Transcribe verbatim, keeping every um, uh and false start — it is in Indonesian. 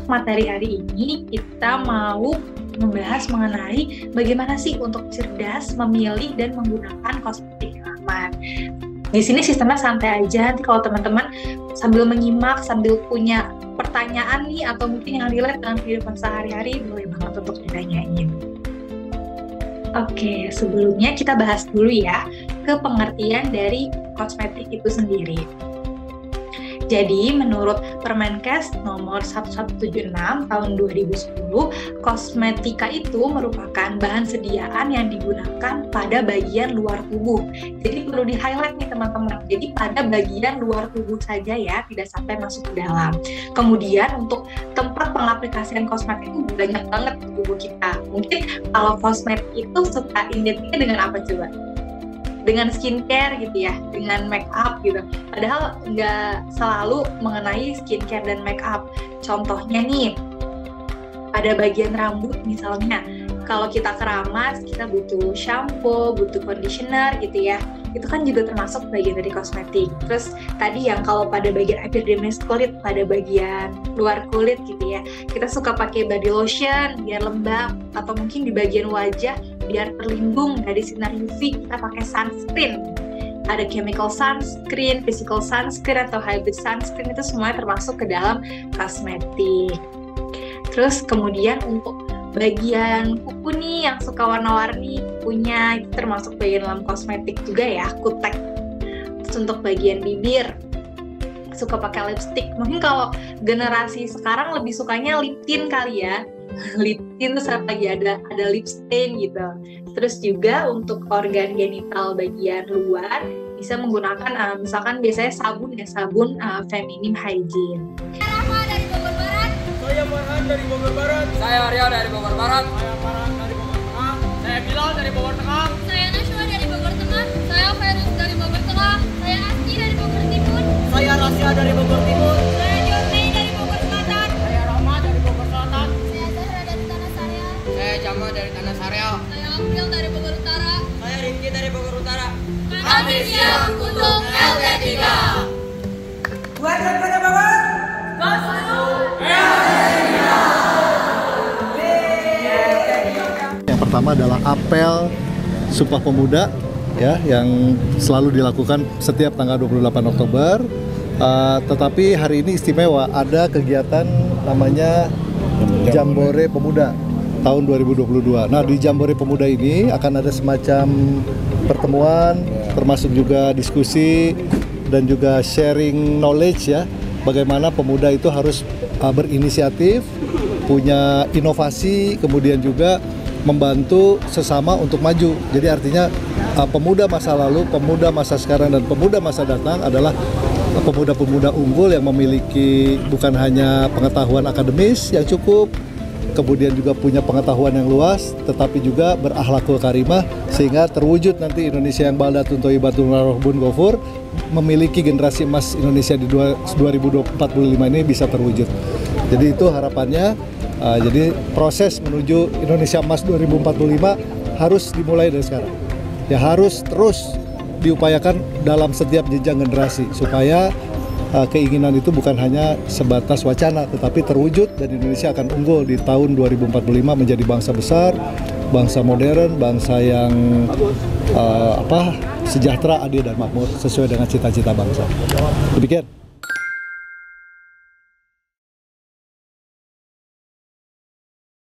untuk materi hari ini kita mau membahas mengenai bagaimana sih untuk cerdas memilih dan menggunakan kosmetik yang aman. Di sini sistemnya santai aja, nanti kalau teman-teman sambil menyimak, sambil punya pertanyaan nih atau mungkin yang relate dengan kehidupan sehari-hari, boleh banget untuk ditanyain. Oke, sebelumnya kita bahas dulu ya ke pengertian dari kosmetik itu sendiri. Jadi, menurut Permenkes nomor seribu seratus tujuh puluh enam tahun dua ribu sepuluh, kosmetika itu merupakan bahan sediaan yang digunakan pada bagian luar tubuh. Jadi perlu di-highlight nih teman-teman. Jadi pada bagian luar tubuh saja ya, tidak sampai masuk ke dalam. Kemudian untuk tempat pengaplikasian kosmetik itu banyak banget di tubuh kita. Mungkin kalau kosmetik itu suka identiknya dengan apa coba? Dengan skincare gitu ya, dengan make up gitu. Padahal nggak selalu mengenai skincare dan make up. Contohnya nih, pada bagian rambut misalnya, kalau kita keramas, kita butuh shampoo, butuh conditioner gitu ya. Itu kan juga termasuk bagian dari kosmetik. Terus tadi yang kalau pada bagian epidermis kulit, pada bagian luar kulit gitu ya, kita suka pakai body lotion biar lembab, atau mungkin di bagian wajah biar terlindung dari sinar U V, kita pakai sunscreen. Ada chemical sunscreen, physical sunscreen, atau hybrid sunscreen, itu semuanya termasuk ke dalam kosmetik. Terus kemudian untuk bagian kuku nih yang suka warna-warni, kukunya itu termasuk bagian dalam kosmetik juga ya, kutek. Terus untuk bagian bibir, suka pakai lipstick. Mungkin kalau generasi sekarang lebih sukanya lip tint kali ya. Lip tint terus lagi ada ada lip stain gitu. Terus juga untuk organ genital bagian luar bisa menggunakan uh, misalkan biasanya sabun ya, sabun uh, feminim hygiene. Rahma dari Bogor Barat. Saya Farhan dari Bogor Barat. Saya Arya dari Bogor Barat. Saya Farhan dari Bogor Tengah. Saya Bilal dari Bogor Tengah. Saya Nashwa dari Bogor Tengah. Saya Ferus dari Bogor Tengah. Saya Asti dari Bogor Timur. Saya Rasya dari Bogor Timur. Saya Jormei dari Bogor Selatan. Saya Rahma dari Bogor Selatan. Saya Zahra dari Tanah Sareal. Saya Jamal dari Tanah Sareal. Saya April dari Bogor Utara. Saya Rinki dari Bogor Utara. Kami siap untuk L T tiga. Buat dan pada Bogor. Yang pertama adalah apel Sumpah Pemuda ya, yang selalu dilakukan setiap tanggal dua puluh delapan Oktober. Uh, tetapi hari ini istimewa, ada kegiatan namanya Jambore Pemuda tahun dua ribu dua puluh dua. Nah, di Jambore Pemuda ini akan ada semacam pertemuan, termasuk juga diskusi dan juga sharing knowledge ya, bagaimana pemuda itu harus uh, berinisiatif, punya inovasi, kemudian juga membantu sesama untuk maju. Jadi artinya uh, pemuda masa lalu, pemuda masa sekarang, dan pemuda masa datang adalah pemuda-pemuda unggul yang memiliki bukan hanya pengetahuan akademis yang cukup, kemudian juga punya pengetahuan yang luas, tetapi juga berakhlakul karimah, sehingga terwujud nanti Indonesia yang baldatun thayyibatun warahbun ghafur, memiliki generasi emas Indonesia di dua ribu empat puluh lima ini bisa terwujud. Jadi itu harapannya. Uh, jadi proses menuju Indonesia emas dua ribu empat puluh lima harus dimulai dari sekarang. Ya, harus terus diupayakan dalam setiap jenjang generasi supaya uh, keinginan itu bukan hanya sebatas wacana, tetapi terwujud dan Indonesia akan unggul di tahun dua ribu empat puluh lima menjadi bangsa besar, bangsa modern, bangsa yang uh, apa sejahtera, adil dan makmur sesuai dengan cita-cita bangsa. Demikian.